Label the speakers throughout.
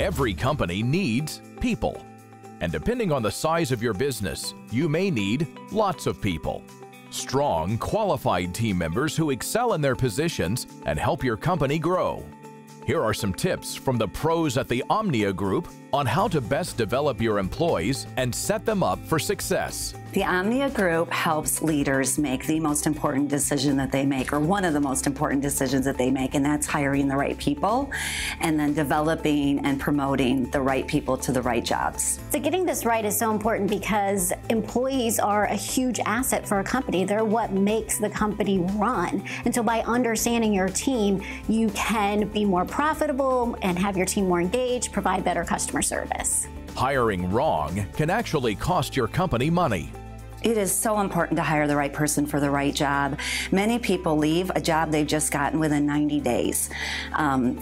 Speaker 1: Every company needs people. And depending on the size of your business, you may need lots of people. Strong, qualified team members who excel in their positions and help your company grow. Here are some tips from the pros at the Omnia Group on how to best develop your employees and set them up for success.
Speaker 2: The Omnia Group helps leaders make the most important decision that they make, or one of the most important decisions that they make, and that's hiring the right people and then developing and promoting the right people to the right jobs.
Speaker 3: So getting this right is so important because employees are a huge asset for a company. They're what makes the company run. And so by understanding your team, you can be more profitable and have your team more engaged, provide better customer service.
Speaker 1: Hiring wrong can actually cost your company money.
Speaker 2: It is so important to hire the right person for the right job. Many people leave a job they've just gotten within 90 days. 13%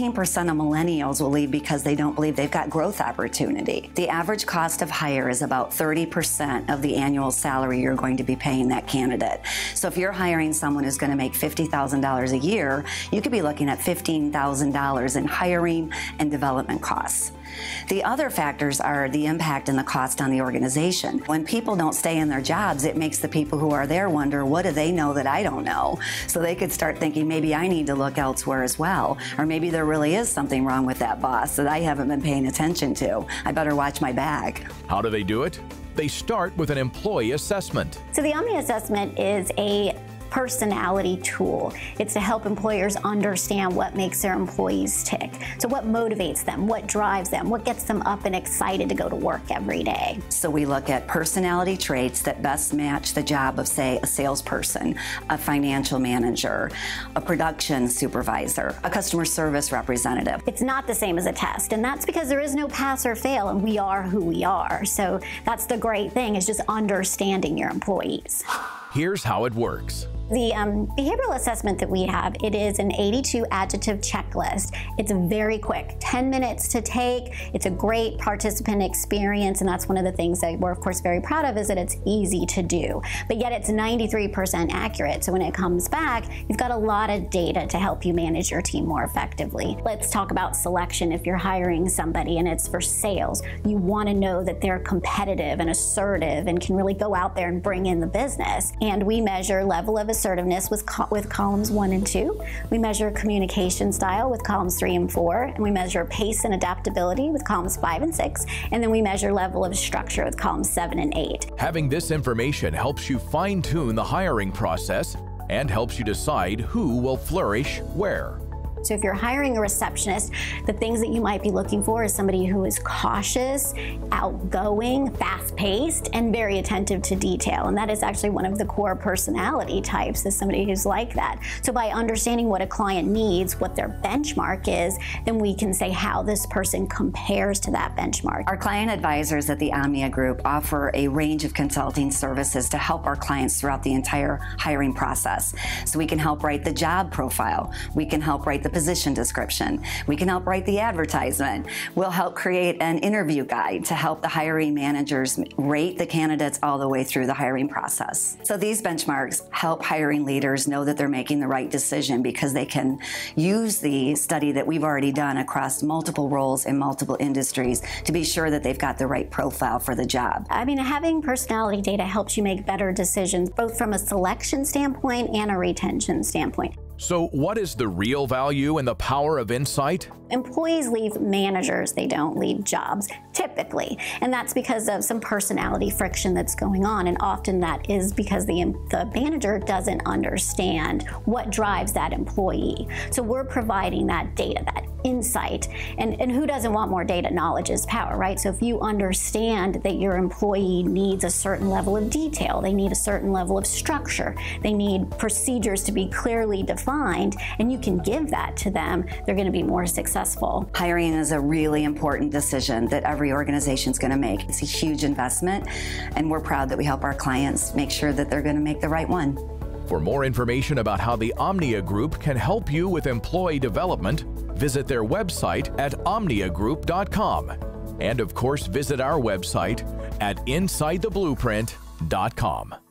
Speaker 2: of millennials will leave because they don't believe they've got growth opportunity. The average cost of hire is about 30% of the annual salary you're going to be paying that candidate. So if you're hiring someone who's going to make $50,000 a year, you could be looking at $15,000 in hiring and development costs. The other factors are the impact and the cost on the organization. When people don't stay in their jobs, it makes the people who are there wonder, what do they know that I don't know? So they could start thinking, maybe I need to look elsewhere as well. Or maybe there really is something wrong with that boss that I haven't been paying attention to. I better watch my back.
Speaker 1: How do they do it? They start with an employee assessment.
Speaker 3: So the Omnia assessment is a personality tool. It's to help employers understand what makes their employees tick. So what motivates them, what drives them, what gets them up and excited to go to work every day.
Speaker 2: So we look at personality traits that best match the job of, say, a salesperson, a financial manager, a production supervisor, a customer service representative.
Speaker 3: It's not the same as a test, and that's because there is no pass or fail, and we are who we are. So that's the great thing, is just understanding your employees.
Speaker 1: Here's how it works.
Speaker 3: The behavioral assessment that we have, it is an 82 adjective checklist. It's very quick, 10 minutes to take. It's a great participant experience, and that's one of the things that we're of course very proud of, is that it's easy to do. But yet it's 93% accurate, so when it comes back, you've got a lot of data to help you manage your team more effectively. Let's talk about selection. If you're hiring somebody and it's for sales, you want to know that they're competitive and assertive and can really go out there and bring in the business. And we measure level of assertiveness with columns 1 and 2. We measure communication style with columns 3 and 4, and we measure pace and adaptability with columns 5 and 6, and then we measure level of structure with columns 7 and 8.
Speaker 1: Having this information helps you fine-tune the hiring process and helps you decide who will flourish where.
Speaker 3: So if you're hiring a receptionist, the things that you might be looking for is somebody who is cautious, outgoing, fast-paced, and very attentive to detail. And that is actually one of the core personality types, is somebody who's like that. So by understanding what a client needs, what their benchmark is, then we can say how this person compares to that benchmark.
Speaker 2: Our client advisors at the Omnia Group offer a range of consulting services to help our clients throughout the entire hiring process. So we can help write the job profile. We can help write the position description. We can help write the advertisement. We'll help create an interview guide to help the hiring managers rate the candidates all the way through the hiring process. So these benchmarks help hiring leaders know that they're making the right decision, because they can use the study that we've already done across multiple roles in multiple industries to be sure that they've got the right profile for the job.
Speaker 3: I mean, having personality data helps you make better decisions, both from a selection standpoint and a retention standpoint.
Speaker 1: So what is the real value and the power of insight?
Speaker 3: Employees leave managers, they don't leave jobs, typically. And that's because of some personality friction that's going on. And often that is because the manager doesn't understand what drives that employee. So we're providing that data, that insight. And who doesn't want more data? Knowledge is power, right? So if you understand that your employee needs a certain level of detail, they need a certain level of structure, they need procedures to be clearly defined, and you can give that to them, they're going to be more successful.
Speaker 2: Hiring is a really important decision that every organization is going to make. It's a huge investment, and we're proud that we help our clients make sure that they're going to make the right one.
Speaker 1: For more information about how the Omnia Group can help you with employee development, visit their website at omniagroup.com. And of course, visit our website at insidetheblueprint.com.